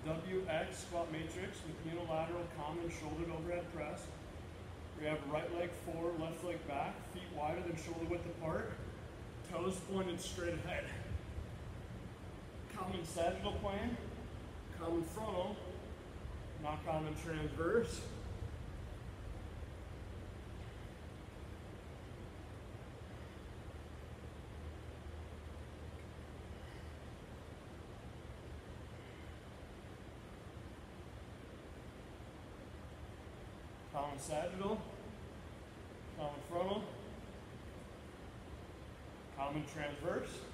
WX squat matrix with unilateral common shoulder to overhead press. We have right leg forward, left leg back, feet wider than shoulder width apart, toes pointed straight ahead. Common sagittal plane, common frontal, not common transverse. Common sagittal, common frontal, common transverse.